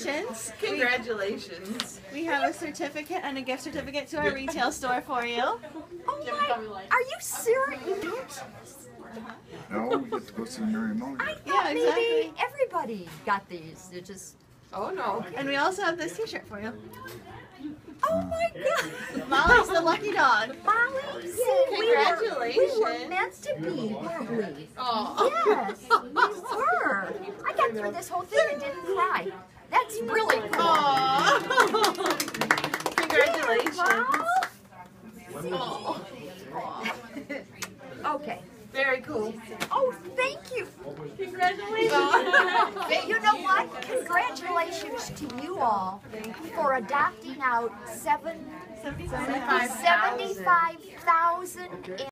Congratulations. Congratulations. We have a certificate and a gift certificate to our retail store for you. Oh my, are you serious? No, we get to go see Mary Molly. I thought Yeah, maybe exactly. everybody got these. They're just, Oh no. And we also have this t-shirt for you. oh my God. Molly's the lucky dog. Molly, see, we Congratulations. were meant to be, weren't we? Oh. Yes, we were. I got through this whole thing and didn't cry. That's really cool. Aw. Congratulations. Well, okay. Very cool. Oh, thank you. Congratulations. You know what? Congratulations to you all for adopting out 75,000